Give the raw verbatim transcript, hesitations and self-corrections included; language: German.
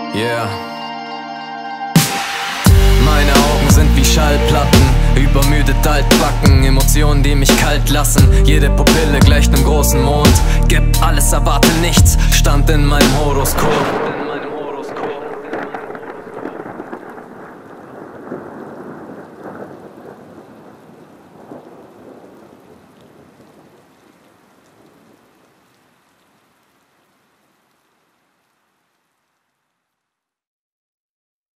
Yeah. Meine Augen sind wie Schallplatten, übermüdet altbacken, Emotionen, die mich kalt lassen. Jede Pupille gleicht nem großen Mond. Gib alles, erwarte nichts, stand in meinem Horoskop.